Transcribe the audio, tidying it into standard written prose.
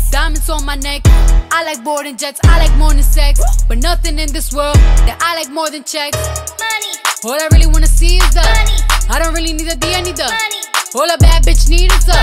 diamonds on my neck. I like boarding jets, I like more than sex, but nothing in this world that I like more than checks. Money, All I really wanna see is the money, I don't really need a D, I need the money. All a bad bitch need is the